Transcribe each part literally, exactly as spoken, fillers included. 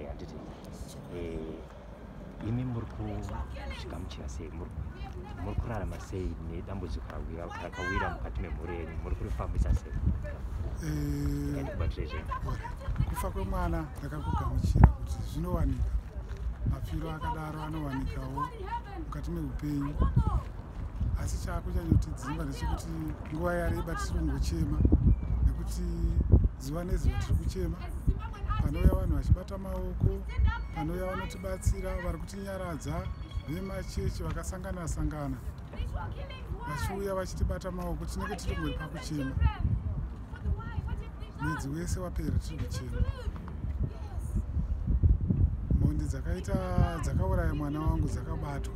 handiti imi muri kusvikamuchira sei, muri kurarama sei nedambudziko rakawira mukati memhuri yenyu, muri kurifambisa sei? Kufa kwemwana ndakakugamuchira kuti zvinowanika, mafiro akadaro anowanikawo mukati meupenyu, asi chakuchanyotidzimba ndechekuti nguva yareba tiri kungochema, nekuti zuva nezuva tiri kuchema. Panouya vanhu vachibata maoko, panouya vanotibatsira, vari kutinyaradza, vemachechi vakasangana sangana vachiuya vachitibata maoko, tinenge tiri kungori pakuchema. Mwedzi wese wapera tiri kuchema. Mhondi dzakaita dzakauraya mwana wangu dzakabatwa.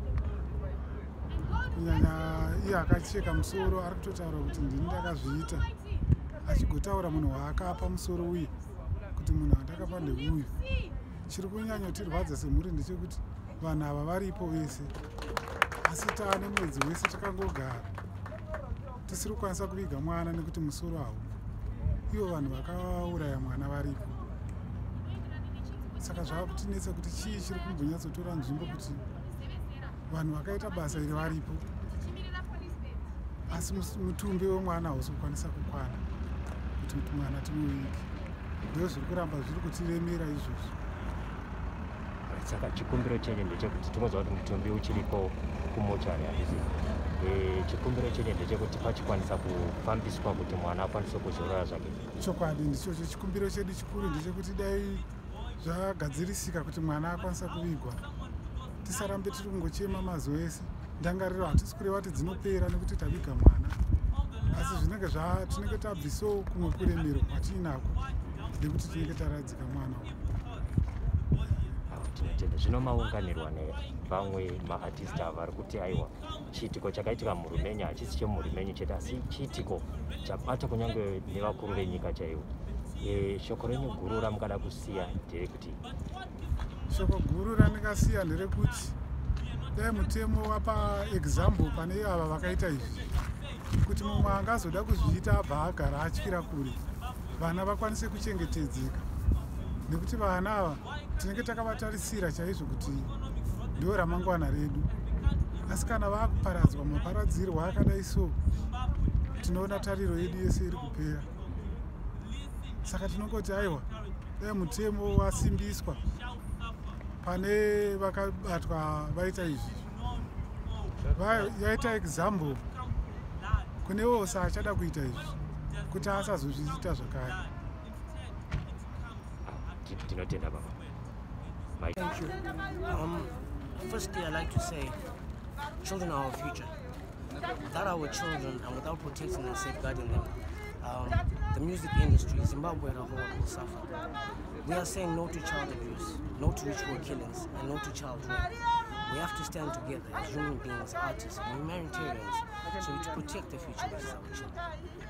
Kunyanya iye akacheka musoro ari kutotaura kuti ndini ndakazviita, achigotaura munhu waakapa musoro uye kuti munhu andakapa ndeuyu. Chiri kunyanyotirwadza semhuri ndechekuti vanhu ava varipo vese, asi taane mwedzi wese takangogara tisiri kukwanisa kuviga mwana nekuti musoro haupo. Ivo vanhu vakauraya mwana varipo. Saka zvava kutinetsa kuti chii chiri kumbonyatsotora nzvimbo kuti vanhu vakaita basa iri varipo, asi mutumbi wemwana hausi kukwanisa kukwana kuti mwana timuvige. Ndizvo zviri kuramba zviri kutiremera izvozvo. Saka chikumbiro chenyu ndechekuti tinozwa kuti mutumbi uchiriko kumochari handisi. Chikumbiro chenyu ndechekuti pachikwanisa kufambiswa kuti mwana akwanise kuzorora zvake. Chokwadi ndichocho chikumbiro chedu chikuru, ndechekuti dai zvagadzirisika kuti mwana akwanisa kuvigwa, tisarambe tiri kungochema mazuva ese. Ndangariro hatisi kureva kuti dzinopera nekuti taviga mwana, asi zvinenge tinenge tabvisawo kumwe kuremero kwatiinako nekuti tinenge taradzika mwana uyu. Zvino maunganirwa nevamwe maartist ava vari kuti aiwa chiitiko chakaitika murumenyu hachisi chemurumenyu chete, asi chiitiko chabata kunyange nevakuru venyika chaivo. Shoko renyu guru ramungada kusiya nderekuti? Shoko guru randingasiya nderekuti dai mutemo wapa example pane ava vakaita izvi, kuti mumwe angazoda kuzviita abva agara atyira kure, vana vakwanise kuchengetedzeka. Nekuti vana ava tinenge takavatarisira chaizvo kuti ndo ramangwana redu, asi kana vakuparadzwa maparadzirwo akadai so, tinoona tariro yedu yese iri kupera. Saka tinongoti aiwa dai mutemo wasimbiswa pane vakabatwa vaita izvi, yaita example kunewo saachada kuita izvi kuti asazozviita zvakare. Thank you. Um, firstly, I'd like to say children are our future. Without our children and without protecting and safeguarding them, um, the music industry, Zimbabwe as a whole, will suffer. We are saying no to child abuse, no to ritual killings, and no to child rape. We have to stand together as human beings, artists, and humanitarians, so to protect the future of our children.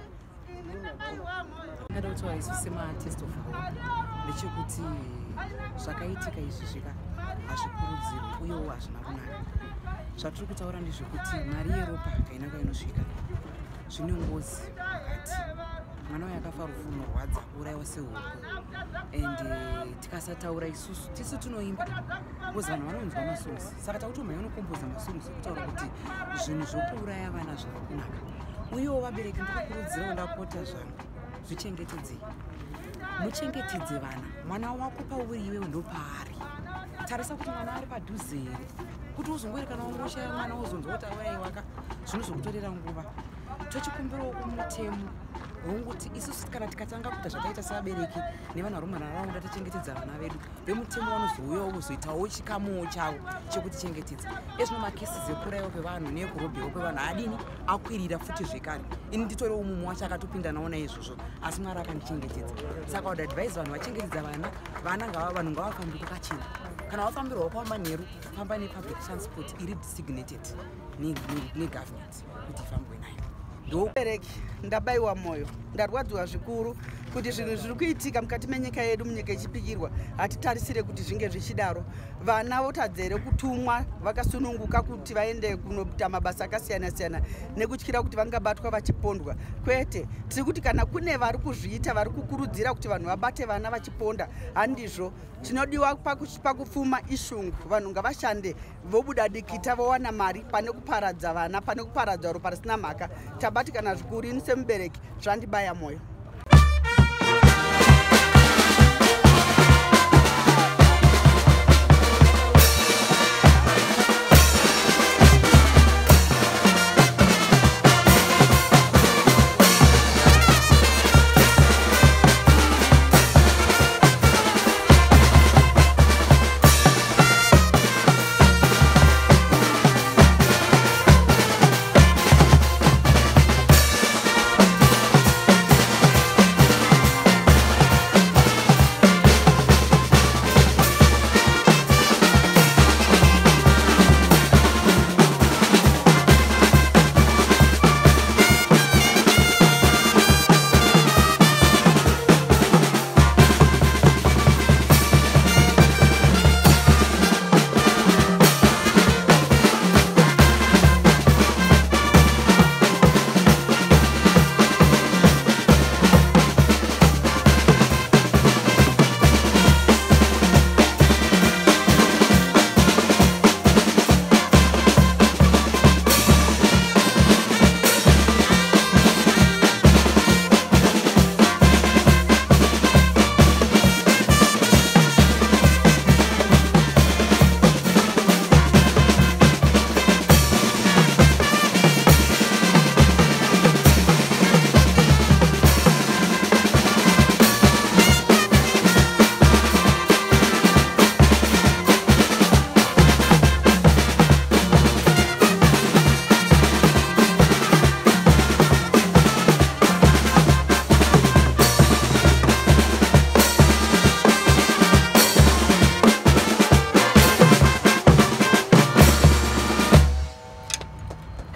I don't know if I'm an artist of hope. Ndechekuti zvakaitika izvi zvika hazvikurudzirwi uyewo hazvina kunaka. Zvatiri kutaura ndezvekuti mari yeropa haina kwainosvika. Zvine ngozi pakati. Mwana uyu akafa rufu runorwadza, kuurayiwa sehuku. And tikasataura isusu tisu tunoimba because vanhu vanonzwa masongs. Saka takutoma yanokomboza masongs ekutaura kuti zvinhu zvokuuraya vana zvava kunaka. Uyewo vabereki ndikukurudzirawo ndapota zvangu zvichengetedzei. Muchengetedze vana. Mwana wako pauri iwewe ndo paari. Tarisa kuti mwana ari padhuze here. Kuti uzongori kana ungoshaya mwana uzonzwa kuti awaya waka zvinozokutorera nguva. Tochikumbirawo kumutemo wonguti isusu kana tikatanga kuita zvakaita sevabereki nevanhu vari munharaunda tochengetedza vana vedu, vemutemo vanozouyawo kuzoitawo chikamuwo chavo chekutichengetedza. Ezvino makesisi ekurayiwa kwevanhu neekurobhewa kwevanhu adini akwirira futi zvekare. Ini nditoriwo mumwe wacho akatopinda naona izvozvo, asi Mwari akandichengetedza. Saka would advise vanhu vachengetedza vana, vana ngava vanhu ngavafambe kwakachena. Kana wafambirwa kwamba neru, famba nepublic transport iri designated negovernment kuti ifambwe nayo. Ndobereki ndabayiwa moyo, ndarwadziwa zvikuru kuti zvinhu zviri kuitika mukati menyika yedu, munyika ichipikirwa, hatitarisire kuti zvinge zvichidaro. Vana votadzere kutumwa vakasununguka kuti vaende kunoita mabasa akasiyana-siyana nekutyira kuti vangabatwa vachipondwa. Kwete, tiri kuti kana kune vari kuzviita, vari kukurudzira kuti vanhu vabate vana vachiponda, handizvo. Chinodiwa pakupfuma ishungu. Vanhu ngavashande vobuda dikita vowana mari pane kuparadza vana, pane kuparadza ropa risina mhaka. Tabati kana zvikuru ini semubereki zvandibaya moyo.